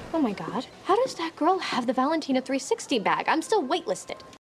Oh my God. How does that girl have the Valentina 360 bag? I'm still waitlisted.